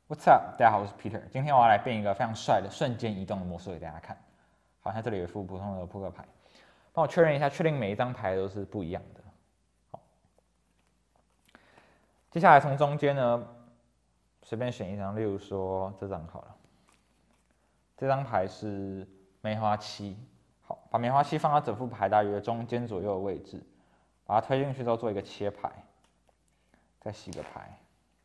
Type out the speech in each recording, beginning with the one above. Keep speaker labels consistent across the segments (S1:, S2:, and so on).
S1: What's up？ 大家好，我是 Peter。今天我要来变一个非常帅的瞬间移动的魔术给大家看。好，像这里有一副普通的扑克牌，帮我确认一下，确定每一张牌都是不一样的。好，接下来从中间呢，随便选一张，例如说这张好了。这张牌是梅花七。好，把梅花七放到整副牌大约中间左右的位置，把它推进去之后做一个切牌，再洗个牌。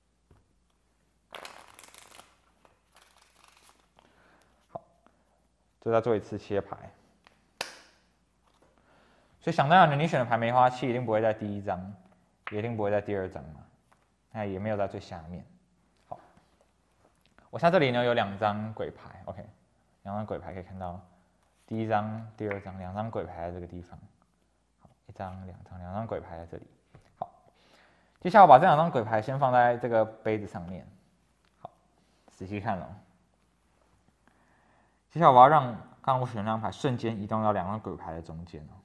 S1: 再做一次切牌，所以想当然的，你选的牌梅花七一定不会在第一张，也一定不会在第二张嘛，那也没有在最下面。好，我现在这里呢有2张鬼牌 ，OK， 2张鬼牌可以看到，第一张、第二张2张鬼牌在这个地方，好，1张、2张，2张鬼牌在这里。好，接下来我把这2张鬼牌先放在这个杯子上面，好，仔细看哦。接下来我要让刚刚我选的那张牌瞬间移动到2张鬼牌的中间哦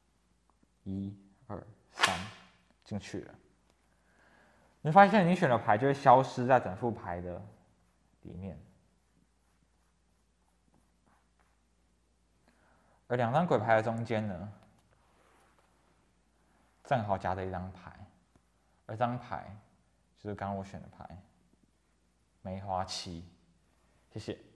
S1: ，1、2、3，进去了。你会发现你选的牌就会消失在整副牌的里面，而2张鬼牌的中间呢，正好夹着一张牌，而这张牌就是刚刚我选的牌，梅花七。谢谢。